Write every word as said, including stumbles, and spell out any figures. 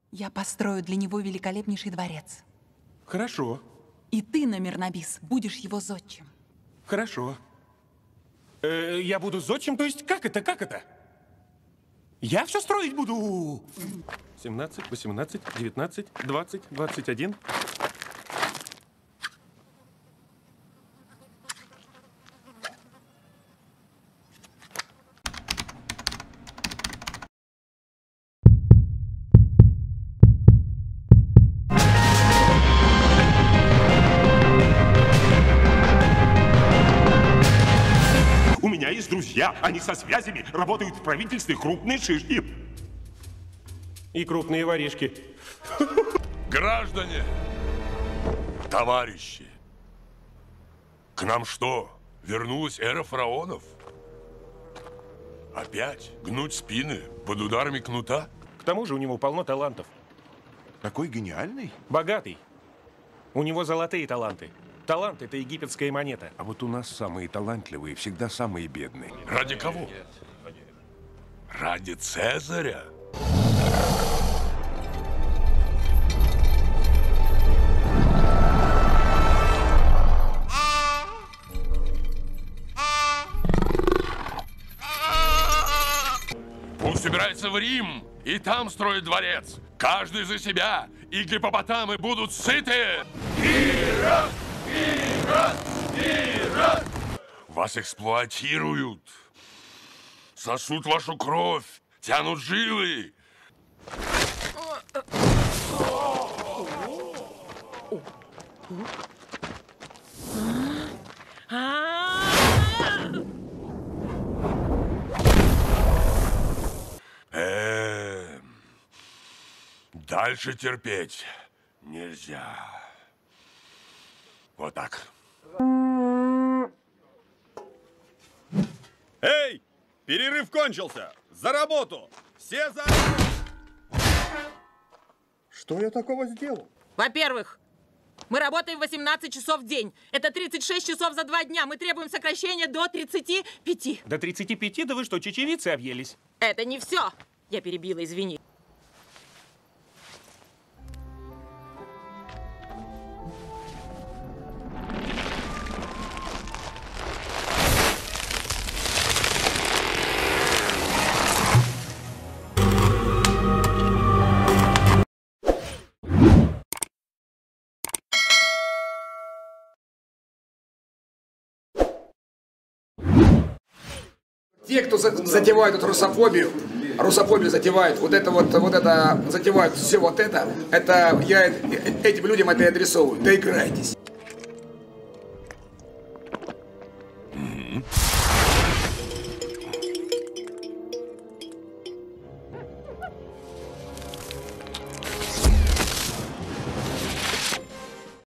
Я построю для него великолепнейший дворец. Хорошо. И ты, Намирнабис, будешь его зодчим. Хорошо. Э, я буду зодчим, то есть как это, как это? Я все строить буду. семнадцать, восемнадцать, девятнадцать, двадцать, двадцать один. У меня есть друзья, они со связями, работают в правительстве, крупные шишки. И крупные воришки. Граждане, товарищи, к нам что, вернулась эра фараонов? Опять гнуть спины под ударами кнута? К тому же у него полно талантов. Такой гениальный? Богатый. У него золотые таланты. Талант – это египетская монета. А вот у нас самые талантливые всегда самые бедные. Ради кого? Ради Цезаря? Пусть собирается в Рим и там строит дворец. Каждый за себя, и гиппопотамы будут сыты. Вперед! Вперед! Вперед! Вас эксплуатируют. Сосут вашу кровь, тянут жилы. Э, дальше терпеть нельзя. Вот так. Эй! Перерыв кончился! За работу! Все за... Что я такого сделал? Во-первых, мы работаем восемнадцать часов в день. Это тридцать шесть часов за два дня. Мы требуем сокращения до тридцати пяти. До тридцати пяти? Да вы что, чечевицы объелись? Это не все. Я перебила, извини. Те, кто за затевают эту русофобию, русофобию затевают, вот это вот, вот это, затевают все вот это, это я этим людям это и адресовываю. Доиграйтесь. Mm-hmm.